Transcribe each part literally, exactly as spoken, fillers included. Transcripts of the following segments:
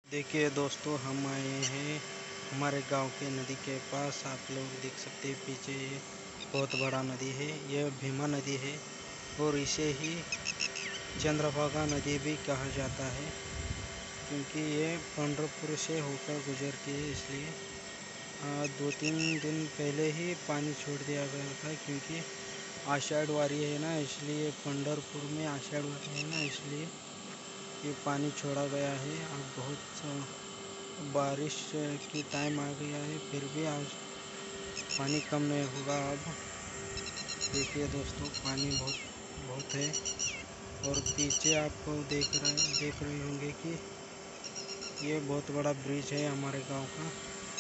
देखिए दोस्तों, हम आए हैं हमारे गांव के नदी के पास। आप लोग देख सकते हैं पीछे ये बहुत बड़ा नदी है। यह भीमा नदी है और इसे ही चंद्रभागा नदी भी कहा जाता है, क्योंकि ये पंढरपुर से होकर गुजरती है। इसलिए दो तीन दिन पहले ही पानी छोड़ दिया गया था, क्योंकि आषाढ़ वारी है ना, इसलिए पंढरपुर में आषाढ़ वारी है ना, इसलिए ये पानी छोड़ा गया है। अब बहुत बारिश की टाइम आ गया है, फिर भी आज पानी कम नहीं होगा। अब देखिए दोस्तों, पानी बहुत बहुत है। और पीछे आपको देख रहे देख रहे होंगे कि ये बहुत बड़ा ब्रिज है हमारे गांव का।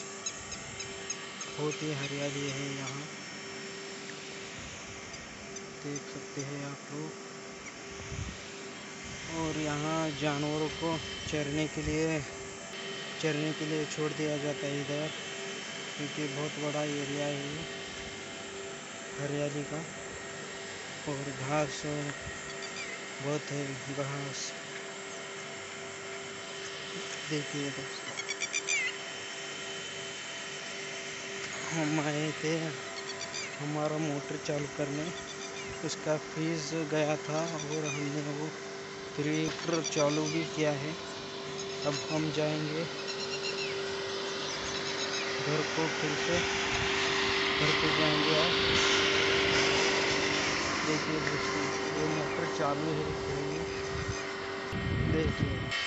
बहुत ही हरियाली है यहाँ, देख सकते हैं आप लोग। और यहाँ जानवरों को चरने के लिए चरने के लिए छोड़ दिया जाता है इधर, क्योंकि बहुत बड़ा एरिया है हरियाली का। और घास बहुत है, घास देखिए दोस्तों। हम आए थे हमारा मोटर चालू करने, उसका फ्रीज गया था और हमने वो फिर चालू भी किया है। अब हम जाएंगे घर को, फिर से घर पे जाएंगे। आप देखिए दोस्तों, ये मोटर चालू है, देखिए।